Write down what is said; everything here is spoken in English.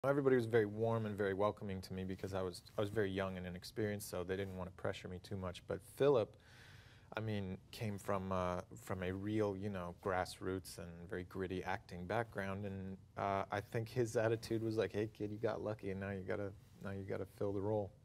Everybody was very warm and very welcoming to me because I was very young and inexperienced, so they didn't want to pressure me too much. But Philip, I mean, came from a real, grassroots and very gritty acting background, and I think his attitude was like, "Hey, kid, you got lucky, and now you gotta fill the role."